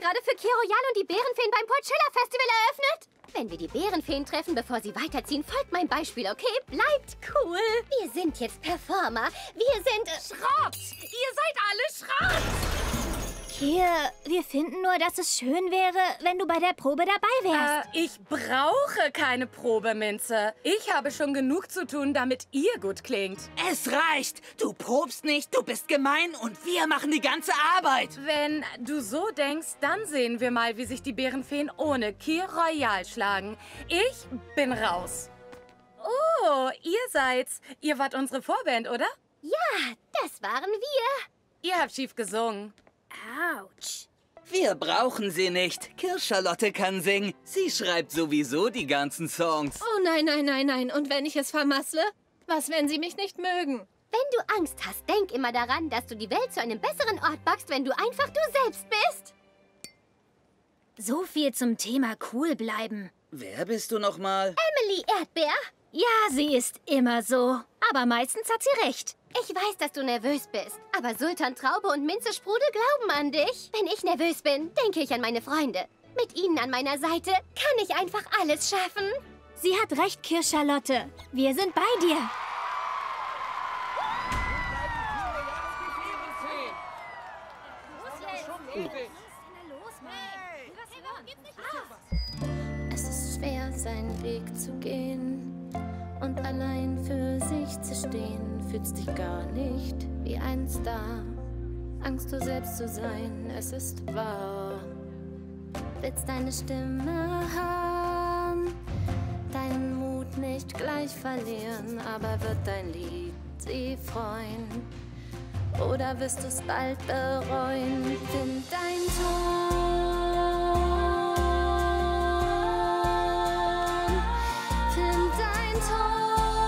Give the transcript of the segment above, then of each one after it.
gerade für Kir Royal und die Bärenfeen beim Coachella Festival eröffnet. Wenn wir die Bärenfeen treffen, bevor sie weiterziehen, folgt mein Beispiel, okay? Bleibt cool. Wir sind jetzt Performer. Wir sind... Schrott! Ihr seid alle Schrott! Kir, wir finden nur, dass es schön wäre, wenn du bei der Probe dabei wärst. Ich brauche keine Probeminze. Ich habe schon genug zu tun, damit ihr gut klingt. Es reicht. Du probst nicht, du bist gemein und wir machen die ganze Arbeit. Wenn du so denkst, dann sehen wir mal, wie sich die Bärenfeen ohne Kir Royal schlagen. Ich bin raus. Oh, ihr seid's. Ihr wart unsere Vorband, oder? Ja, das waren wir. Ihr habt schief gesungen. Autsch. Wir brauchen sie nicht. Kir-Charlotte kann singen. Sie schreibt sowieso die ganzen Songs. Oh nein, nein, nein, nein. Und wenn ich es vermassle? Was, wenn sie mich nicht mögen? Wenn du Angst hast, denk immer daran, dass du die Welt zu einem besseren Ort backst, wenn du einfach du selbst bist. So viel zum Thema cool bleiben. Wer bist du nochmal? Emily Erdbeer. Ja, sie ist immer so. Aber meistens hat sie recht. Ich weiß, dass du nervös bist. Aber Sultan Traube und Minze Sprudel glauben an dich. Wenn ich nervös bin, denke ich an meine Freunde. Mit ihnen an meiner Seite kann ich einfach alles schaffen. Sie hat recht, Kir-Charlotte. Wir sind bei dir. Es ist schwer, seinen Weg zu gehen und allein für sich zu stehen. Fühlst dich gar nicht wie ein Star. Angst, du selbst zu sein, es ist wahr. Willst deine Stimme hören, deinen Mut nicht gleich verlieren, aber wird dein Lied sie freuen? Oder wirst du es bald bereuen? Find dein Ton. Find dein Ton.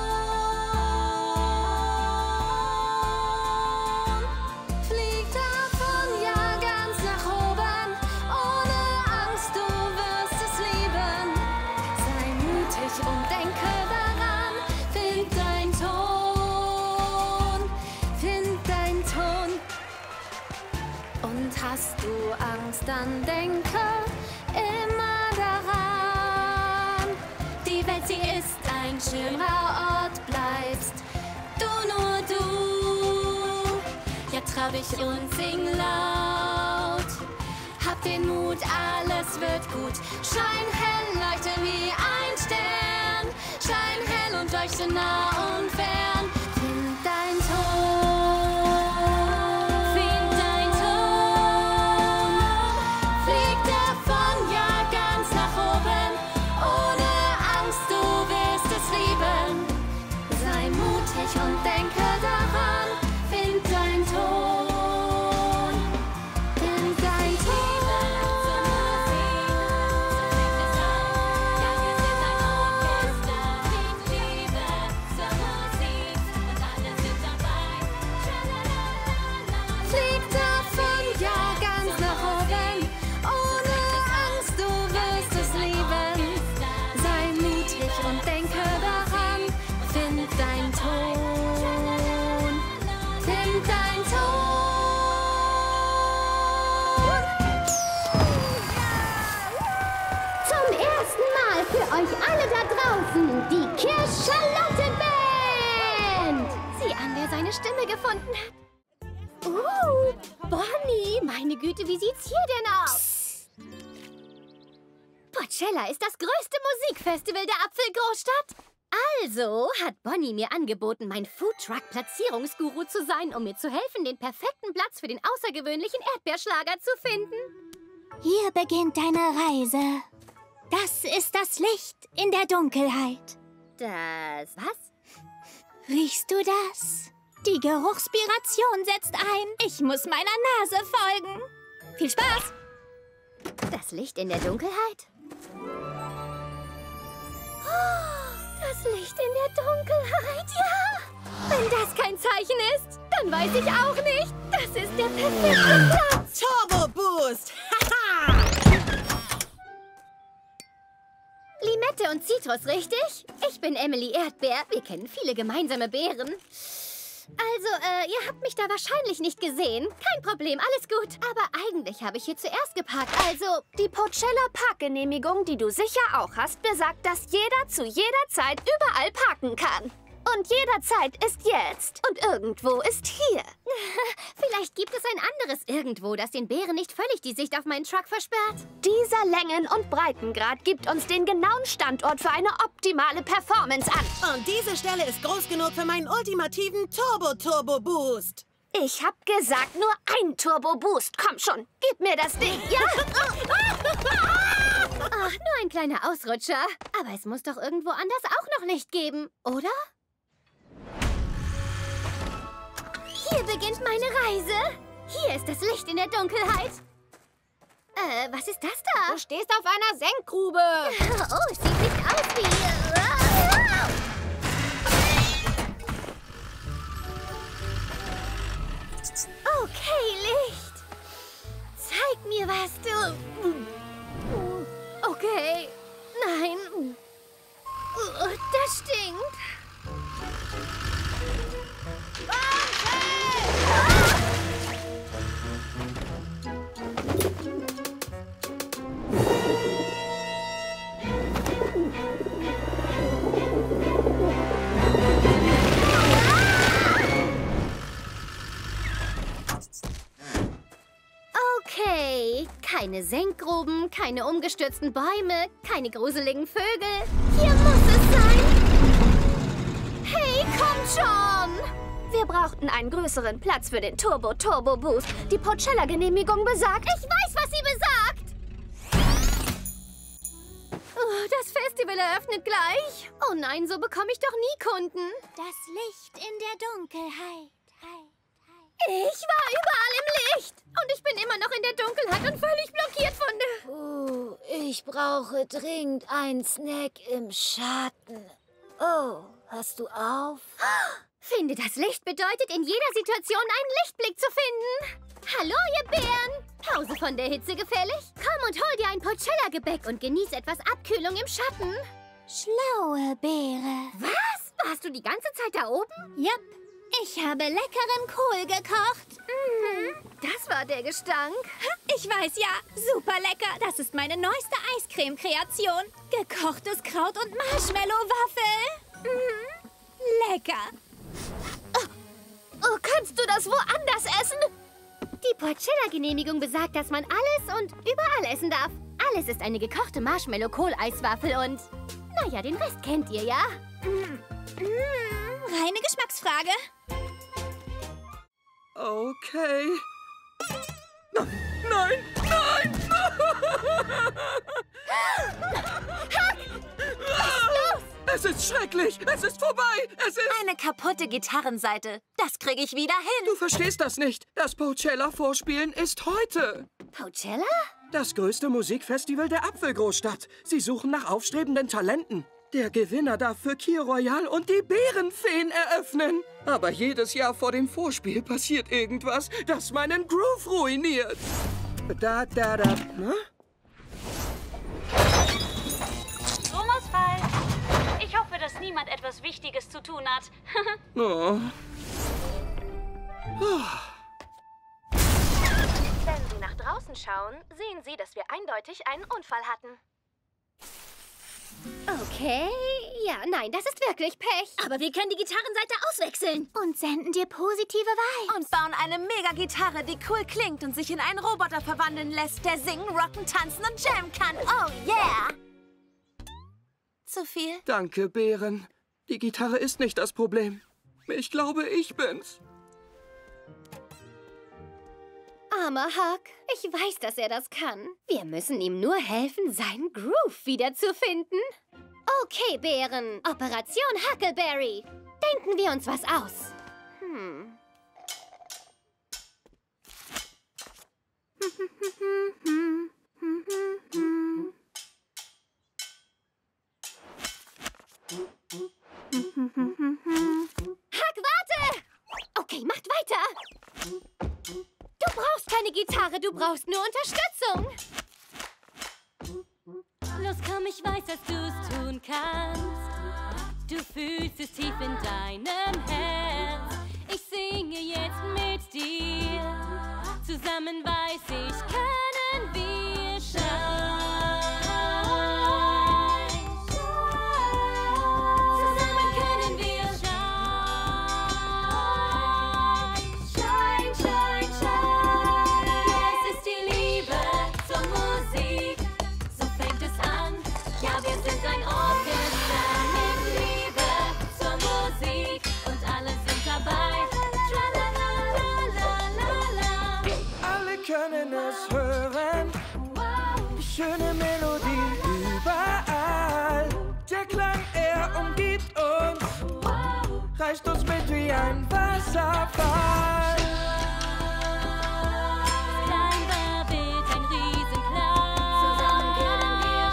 Flieg davon, ja, ganz nach oben. Ohne Angst, du wirst es lieben. Sei mutig und denke daran. Find dein Ton. Find dein Ton. Und hast du Angst, dann denke immer daran. Die Welt, sie ist ein schöner Ort, bleibst du nur du. Ja, trau dich und sing laut. Hab den Mut, alles wird gut. Schein hell, leuchte wie ein Stern. Schein hell und leuchte nah und fern. Find dein Ton. Find dein Ton. Flieg davon, ja, ganz nach oben. Ohne Angst, du wirst es lieben. Sei mutig und denke daran. Find dein Ton. Find dein Ton. Flieg davon, ja, ganz nach oben. Ohne Angst, du wirst es lieben. Sei mutig und denke daran. Find dein Ton. Find dein Ton. Zum ersten Mal für euch alle da draußen die Kir-Charlotte-Band. Sieh an, wer seine Stimme gefunden hat. Bonnie, meine Güte, wie sieht's hier denn aus? Coachella ist das größte Musikfestival der Apfelgroßstadt. Also hat Bonnie mir angeboten, mein Foodtruck-Platzierungsguru zu sein, um mir zu helfen, den perfekten Platz für den außergewöhnlichen Erdbeerschlager zu finden. Hier beginnt deine Reise. Das ist das Licht in der Dunkelheit. Das was? Riechst du das? Die Geruchspiration setzt ein. Ich muss meiner Nase folgen. Viel Spaß! Das Licht in der Dunkelheit? Oh, das Licht in der Dunkelheit, ja! Wenn das kein Zeichen ist, dann weiß ich auch nicht. Das ist der perfekte Platz. Turbo Boost! Haha! Limette und Zitrus, richtig? Ich bin Emily Erdbeer. Wir kennen viele gemeinsame Beeren. Also, ihr habt mich da wahrscheinlich nicht gesehen. Kein Problem, alles gut. Aber eigentlich habe ich hier zuerst geparkt, also... Die Pochella-Parkgenehmigung, die du sicher auch hast, besagt, dass jeder zu jeder Zeit überall parken kann. Und jederzeit ist jetzt. Und irgendwo ist hier. Vielleicht gibt es ein anderes Irgendwo, das den Bären nicht völlig die Sicht auf meinen Truck versperrt. Dieser Längen- und Breitengrad gibt uns den genauen Standort für eine optimale Performance an. Und diese Stelle ist groß genug für meinen ultimativen Turbo-Turbo-Boost. Ich hab gesagt, nur ein Turbo-Boost. Komm schon, gib mir das Ding, ja? Ach, nur ein kleiner Ausrutscher. Aber es muss doch irgendwo anders auch noch Licht geben, oder? Hier beginnt meine Reise. Hier ist das Licht in der Dunkelheit. Was ist das da? Du stehst auf einer Senkgrube. Oh, es sieht nicht aus wie... Okay, Licht. Zeig mir, was du... Okay. Nein. Das stinkt. Okay, keine Senkgruben, keine umgestürzten Bäume, keine gruseligen Vögel. Hier muss es sein. Hey, kommt schon! Wir brauchten einen größeren Platz für den Turbo-Turbo-Boost. Die Pochella-Genehmigung besagt... Ich weiß, was sie besagt! Oh, das Festival eröffnet gleich. Oh nein, so bekomme ich doch nie Kunden. Das Licht in der Dunkelheit. Ich war überall im Licht. Und ich bin immer noch in der Dunkelheit und völlig blockiert von der... Ich brauche dringend einen Snack im Schatten. Oh, hast du auf? Finde das Licht bedeutet, in jeder Situation einen Lichtblick zu finden. Hallo, ihr Bären. Pause von der Hitze gefällig? Komm und hol dir ein Pochella-Gebäck und genieß etwas Abkühlung im Schatten. Schlaue Beere. Was? Warst du die ganze Zeit da oben? Yep. Ich habe leckeren Kohl gekocht. Das war der Gestank. Ich weiß ja, super lecker. Das ist meine neueste Eiscreme-Kreation. Gekochtes Kraut und Marshmallow-Waffel. Lecker. Oh, kannst du das woanders essen? Die Pochella-Genehmigung besagt, dass man alles und überall essen darf. Alles ist eine gekochte Marshmallow-Kohl-Eiswaffel und... Naja, den Rest kennt ihr, ja? Reine Geschmacksfrage. Okay. Nein, nein! Es ist schrecklich! Es ist vorbei! Es ist... Eine kaputte Gitarrenseite. Das kriege ich wieder hin. Du verstehst das nicht. Das Pochella-Vorspielen ist heute. Pochella? Das größte Musikfestival der Apfelgroßstadt. Sie suchen nach aufstrebenden Talenten. Der Gewinner darf für Kir Royal und die Bärenfeen eröffnen. Aber jedes Jahr vor dem Vorspiel passiert irgendwas, das meinen Groove ruiniert. Ne? Stromausfall. Ich hoffe, dass niemand etwas Wichtiges zu tun hat. Oh. Wenn Sie nach draußen schauen, sehen Sie, dass wir eindeutig einen Unfall hatten. Okay, ja, nein, das ist wirklich Pech. Aber wir können die Gitarrenseite auswechseln. Und senden dir positive Vibes. Und bauen eine Mega-Gitarre, die cool klingt und sich in einen Roboter verwandeln lässt, der singen, rocken, tanzen und jammen kann. Oh yeah! Zu viel? Danke, Bären. Die Gitarre ist nicht das Problem. Ich glaube, ich bin's. Armer Huck, ich weiß, dass er das kann. Wir müssen ihm nur helfen, seinen Groove wiederzufinden. Okay, Bären. Operation Huckleberry. Denken wir uns was aus. Huck, warte! Okay, macht weiter. Du brauchst keine Gitarre, du brauchst nur Unterstützung. Los komm, ich weiß, dass du's tun kannst. Du fühlst es tief in deinem Herz. Ich singe jetzt mit dir. Zusammen weiß ich, können wir shine. Zusammen können wir shine. Shine, shine, shine. Ja, es ist die Liebe zur Musik. So fängt es an. Ja, wir sind ein Orchester mit Liebe zur Musik. Und alle sind dabei. Alle können es hören, die schöne Melodie überall. Der Klang, er umgibt uns, reicht uns mit wie ein Wasserfall. Klein war Bild, ein Riesenklang. Zusammen können wir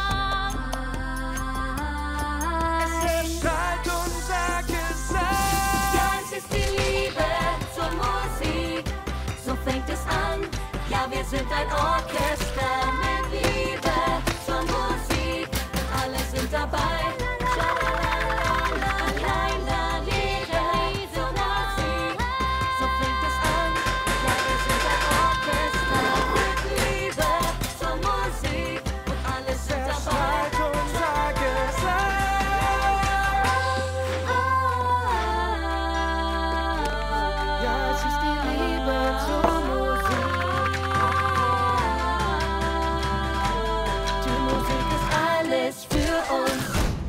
Es erstrahlt unser Gesang. Ja, es ist die Liebe zur Musik. So fängt es an. Ja, wir sind ein Orchester mit Liebe zur Musik. Und alle sind dabei. Schalalala, klein da liegt ein Riesenmusik. So fängt es an. Ja, wir sind ein Orchester mit Liebe zur Musik. Und alle sind dabei. Erstrahlt unser Gesang. Ja, es ist die Liebe zur Musik. Die Musik ist alles für uns.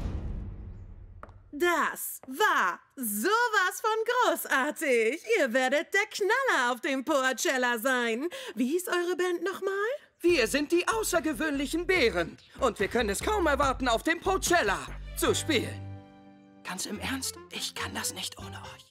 Das war sowas von großartig. Ihr werdet der Knaller auf dem Coachella sein. Wie hieß eure Band nochmal? Wir sind die außergewöhnlichen Bären. Und wir können es kaum erwarten, auf dem Coachella zu spielen. Ganz im Ernst, ich kann das nicht ohne euch.